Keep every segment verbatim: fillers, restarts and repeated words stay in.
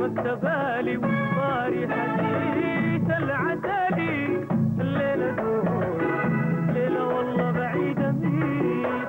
مكتبالي وصاري حديث العتالي الليلة دور ليلة والله بعيدة ميت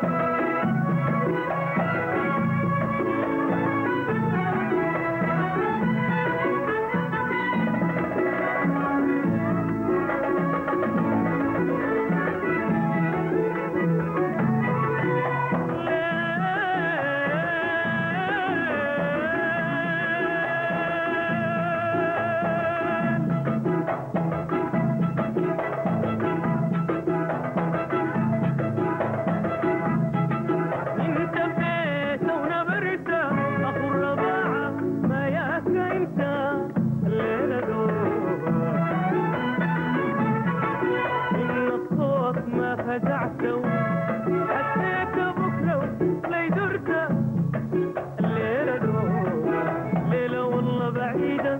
فزعته حسيت بكره لي درته الليله دور ليله والله بعيده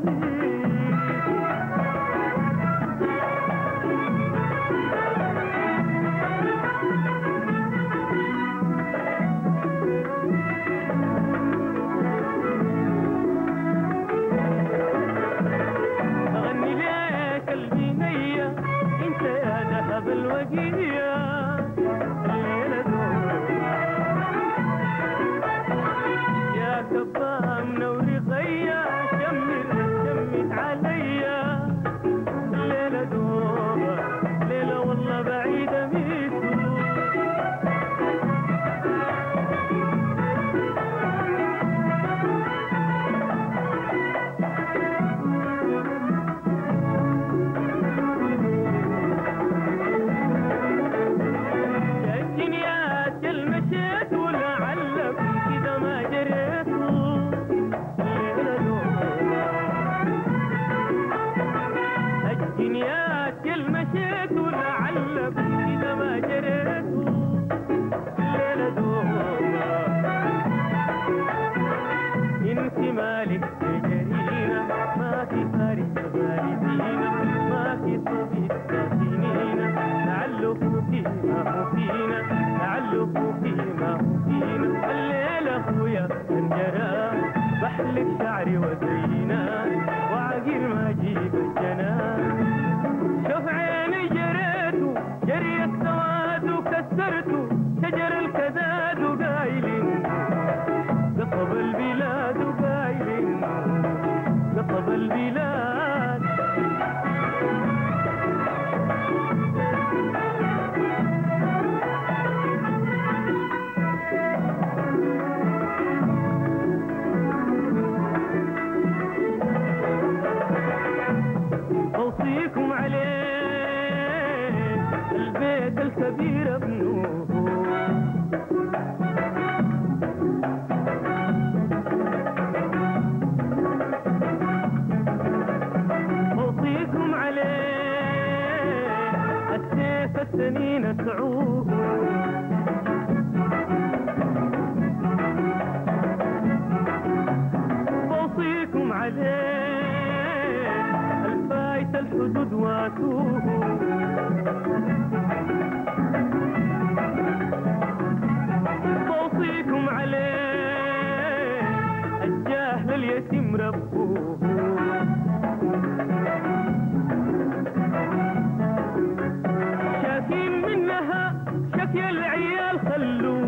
اغني ليك قلبي نيه انت يا ذهب الوجيه كبام نوري غيا شمت شمت عليا الليلة دوبة ليلة والله بعيدة ميتو الدنيا تلمشت ولا علق كده ما جريت الدنيا كل مشيت ولعلب إذا ما جريت الليلة دوبة انت مالك تجرينا ما في فارس بالدينا ما في طبيب ساكنينا لعله فينا هو فينا لعله فينا هو فينا الليلة اخويا انجرى بحلك شعري وزينا وعقير ما جيب الجنان شوف عيني جريتو جري السواد وكسرتو شجر الكداد وقايلين قطب البلاد وقايلين قطب البلاد أوصيكم عليه البيت الكبير ابنوه أوصيكم عليه السيف السنين سعوه أوصيكم عليه الحدود واتوه توصيكم عليه الجاهل اليتيم ربوه شاكين منها شكي العيال خلوه